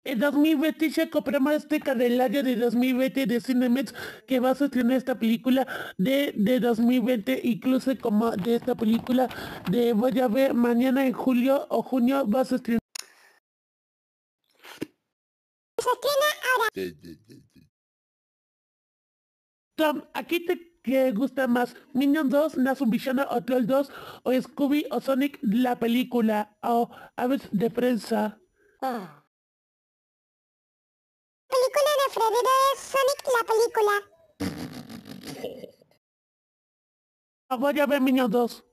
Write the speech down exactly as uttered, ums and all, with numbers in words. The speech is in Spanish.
En dos mil veinte ya compramos este calendario de dos mil veinte de Cinemex que va a estrenar esta película de, de dos mil veinte, incluso como de esta película de voy a ver mañana en julio o junio vas a estrenar. Se estrena ahora. Tom, ¿aquí te que gusta más? ¿Minions dos, Nazo Villano o Troll dos o Scooby o Sonic la película o Aves de prensa? La película de febrero es Sonic la película. Voy a ver Minions dos.